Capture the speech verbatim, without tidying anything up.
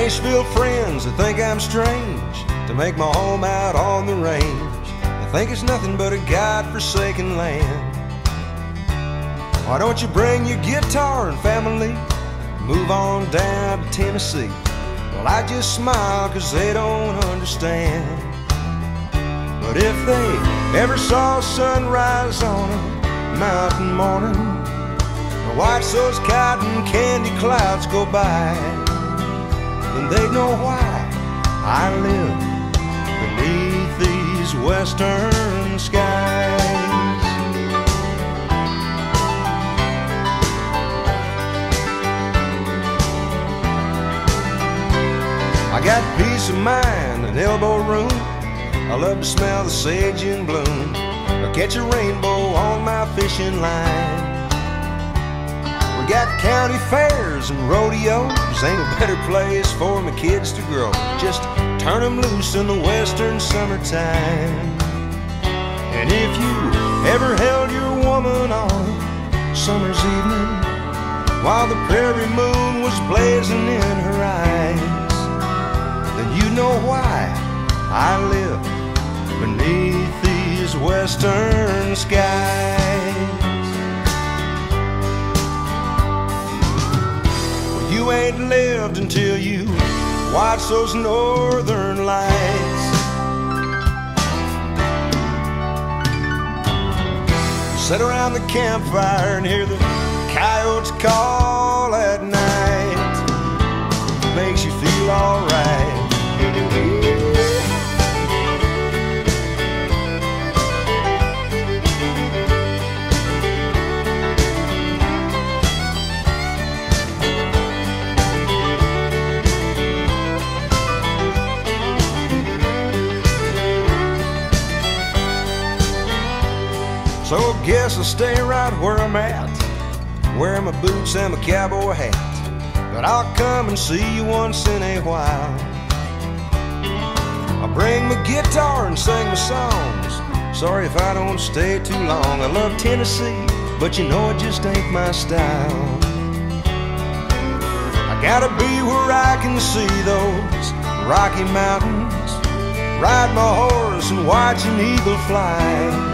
Nashville friends that think I'm strange to make my home out on the range. They think it's nothing but a God-forsaken land. Why don't you bring your guitar and family, move on down to Tennessee? Well, I just smile 'cause they don't understand. But if they ever saw sunrise on a mountain morning, or watch those cotton candy clouds go by, then they'd know why I live beneath these western skies. I got peace of mind and elbow room. I love to smell the sage in bloom, or catch a rainbow on my fishing line. We got county fairs and rodeos. Ain't no better place for my kids to grow. Just turn them loose in the western summertime. And if you ever held your woman on a summer's evening while the prairie moon was blazing in her eyes, then you know why I live beneath these western skies. Well, you ain't lived until you watch those northern lights. Sit around the campfire and hear the coyotes call at night. Makes you feel alright. So I guess I'll stay right where I'm at, wear my boots and my cowboy hat. But I'll come and see you once in a while. I'll bring my guitar and sing my songs. Sorry if I don't stay too long. I love Tennessee, but you know it just ain't my style. I gotta be where I can see those Rocky Mountains, ride my horse and watch an eagle fly.